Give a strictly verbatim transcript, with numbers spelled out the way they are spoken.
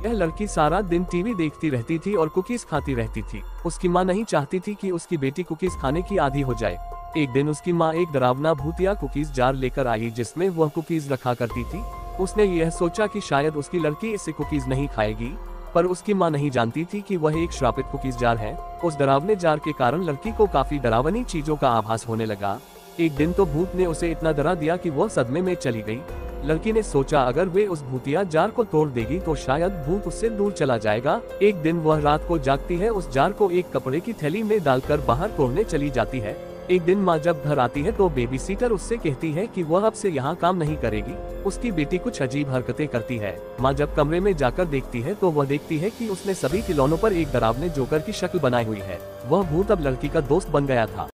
यह लड़की सारा दिन टीवी देखती रहती थी और कुकीज खाती रहती थी। उसकी माँ नहीं चाहती थी कि उसकी बेटी कुकीज खाने की आदी हो जाए। एक दिन उसकी माँ एक डरावना भूतिया कुकीज जार लेकर आई जिसमें वह कुकीज रखा करती थी। उसने यह सोचा कि शायद उसकी लड़की इससे कुकीज नहीं खाएगी, पर उसकी माँ नहीं जानती थी कि वह एक श्रापित कुकीज जार है। उस डरावने जार के कारण लड़की को काफी डरावनी चीजों का आभास होने लगा। एक दिन तो भूत ने उसे इतना डरा दिया कि वह सदमे में चली गई। लड़की ने सोचा अगर वे उस भूतिया जार को तोड़ देगी तो शायद भूत उससे दूर चला जाएगा। एक दिन वह रात को जागती है, उस जार को एक कपड़े की थैली में डालकर बाहर तोड़ने चली जाती है। एक दिन माँ जब घर आती है तो बेबी सीटर उससे कहती है कि वह अब से यहाँ काम नहीं करेगी। उसकी बेटी कुछ अजीब हरकतें करती है। माँ जब कमरे में जाकर देखती है तो वह देखती है कि उसने सभी खिलौनों पर एक डरावने जोकर की शक्ल बनाई हुई है। वह भूत अब लड़की का दोस्त बन गया था।